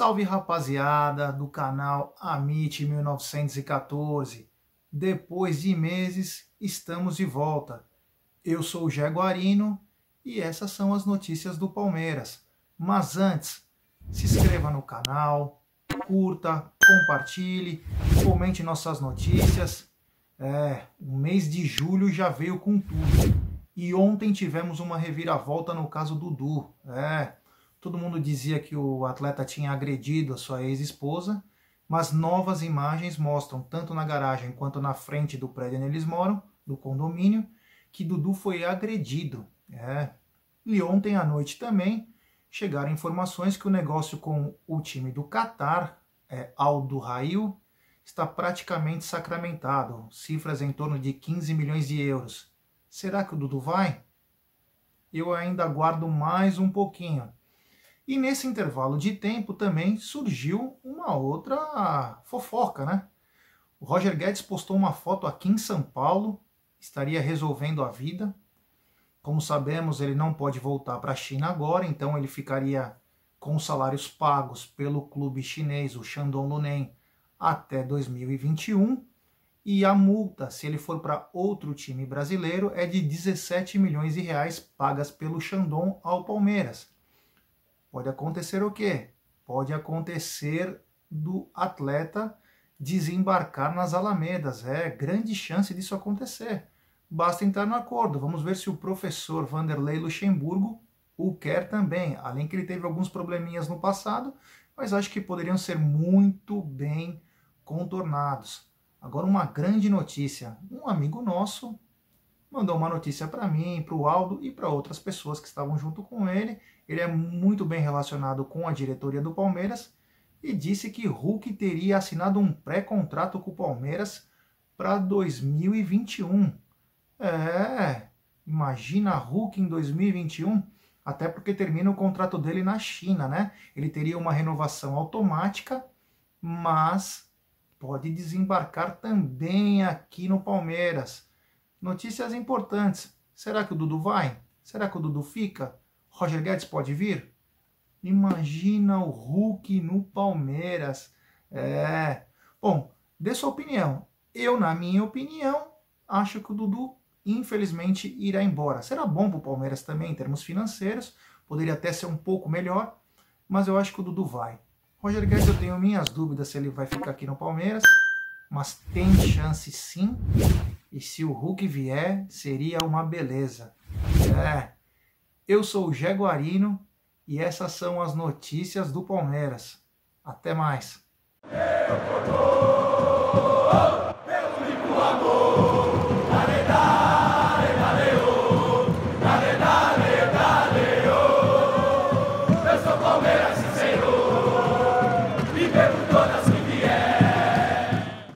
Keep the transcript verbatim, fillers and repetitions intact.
Salve, rapaziada do canal Amit mil novecentos e quatorze. Depois de meses, estamos de volta. Eu sou o Jaguarino e essas são as notícias do Palmeiras. Mas antes, se inscreva no canal, curta, compartilhe, comente nossas notícias. É, o mês de julho já veio com tudo. E ontem tivemos uma reviravolta no caso do Dudu. É, todo mundo dizia que o atleta tinha agredido a sua ex-esposa, mas novas imagens mostram, tanto na garagem quanto na frente do prédio onde eles moram, do condomínio, que Dudu foi agredido. É. E ontem à noite também chegaram informações que o negócio com o time do Catar, é, Al Duhail, está praticamente sacramentado, cifras em torno de quinze milhões de euros. Será que o Dudu vai? Eu ainda aguardo mais um pouquinho. E nesse intervalo de tempo também surgiu uma outra fofoca, né? O Roger Guedes postou uma foto aqui em São Paulo, estaria resolvendo a vida. Como sabemos, ele não pode voltar para a China agora, então ele ficaria com os salários pagos pelo clube chinês, o Shandong Luneng, até dois mil e vinte e um. E a multa, se ele for para outro time brasileiro, é de dezessete milhões de reais pagas pelo Shandong ao Palmeiras. Pode acontecer o quê? Pode acontecer do atleta desembarcar nas Alamedas. É grande chance disso acontecer. Basta entrar no acordo. Vamos ver se o professor Vanderlei Luxemburgo o quer também. Além que ele teve alguns probleminhas no passado, mas acho que poderiam ser muito bem contornados. Agora, uma grande notícia. Um amigo nosso mandou uma notícia para mim, para o Aldo e para outras pessoas que estavam junto com ele. Ele é muito bem relacionado com a diretoria do Palmeiras e disse que Hulk teria assinado um pré-contrato com o Palmeiras para dois mil e vinte e um. É, imagina Hulk em dois mil e vinte e um, até porque termina o contrato dele na China, né? Ele teria uma renovação automática, mas pode desembarcar também aqui no Palmeiras. Notícias importantes. Será que o Dudu vai? Será que o Dudu fica? Roger Guedes pode vir? Imagina o Hulk no Palmeiras. É. Bom, dê sua opinião. Eu, na minha opinião, acho que o Dudu, infelizmente, irá embora. Será bom para o Palmeiras também, em termos financeiros. Poderia até ser um pouco melhor, mas eu acho que o Dudu vai. Roger Guedes, eu tenho minhas dúvidas se ele vai ficar aqui no Palmeiras, mas tem chance sim. E se o Hulk vier, seria uma beleza. É, eu sou o Jaguarino e essas são as notícias do Palmeiras. Até mais.